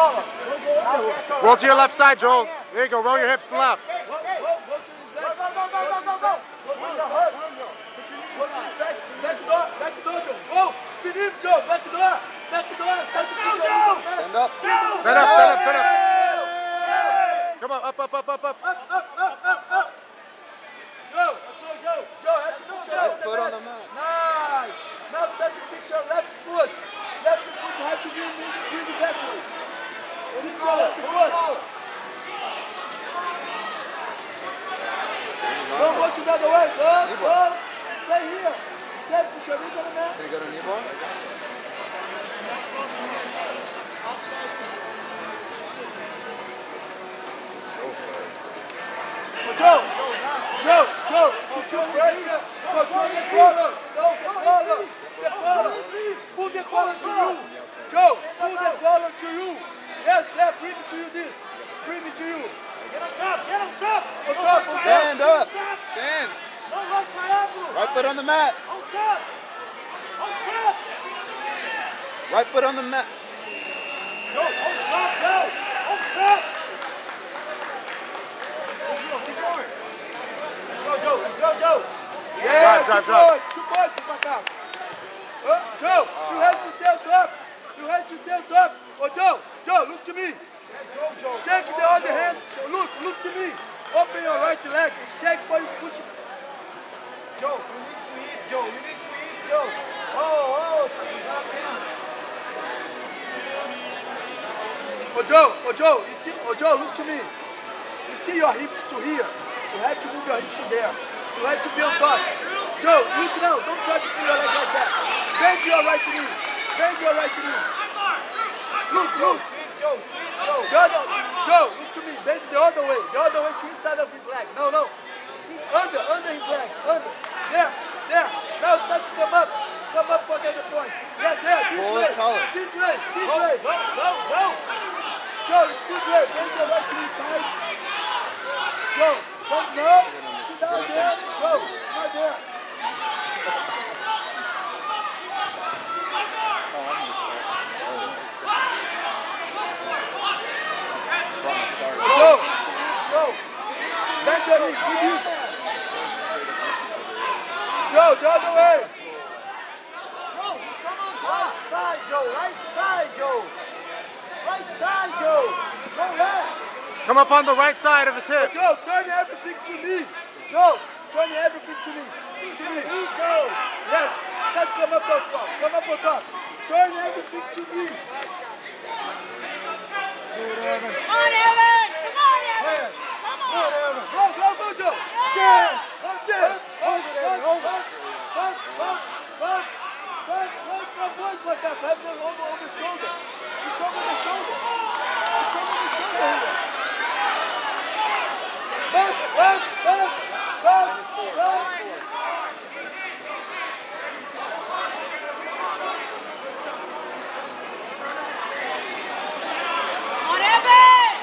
Roll to your left side, Joel. There you go. Roll your hips left. Go to his back. Go. Go to his back. Back door, Joe. Go. Beneath, Joe. Back door. Start to push your knees. Stand up. Come on, up. Joe, have to put your Right foot on the mat. Nice. Now start to fix your left foot. Left foot, you have to bring it backwards. Fix your left foot. Don't go to the other way. Go. Stay here. Stay, put your knees on the mat. Can you go to knee bar? Joe, control pressure, control the collar, pull the collar to you. Joe, pull the collar to you. Yes, there, bring it to you this. Bring it to you. Get on top. Stand up. Stand. Right foot on the mat. Right foot on the mat. Go. Go. Yeah, Drive. Two points, Macau. Joe, you have to stay on top. Oh, Joe, look to me. Shake the other hand. Look to me. Open your right leg. Shake for you put it. Joe, you need to eat, Joe. Oh, Joe, you see, Joe, look to me. You see your hips to here. You have to move your hips to there. You have to be on top. Joe, look now. Don't try to put your leg like that. Bend your right knee. Look. Joe. Joe, look to me. Bend the other way. The other way to inside of his leg. No. He's under his leg. Under. There. Now start to come up. Come up for the other points. Yeah, there. This way. Go. Joe, it's this way. Bend your right to this side. Joe, no. Sit down there. Joe, right there. Joe. Bend your knees. Good use. Joe, the other way. Joe, come on top. Side, Joe. Right side, Joe. Go left. Come up on the right side of his hip. Joe, turn everything to me. Joe, turn everything to me. Joe. Yes, let's come up on top. Turn everything to me. Come on, Evan! Go, Joe. Yeah. Have them over the shoulder. It's over the shoulder here. Back. On, Evan!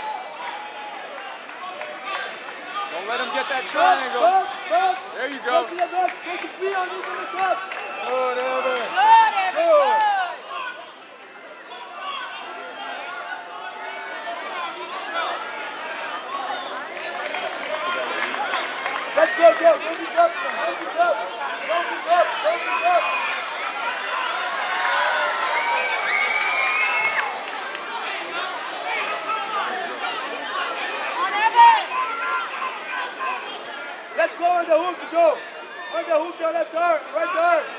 Don't let him get that triangle. Back. There you go. Go to the back. Take a free on this on the top. Good, Evan. Good, Evan, good. Let's go, Joe. Don't be up. Don't be up. On, Evan! Let's go on the hook, Joe. On the hook, your left arm, right arm.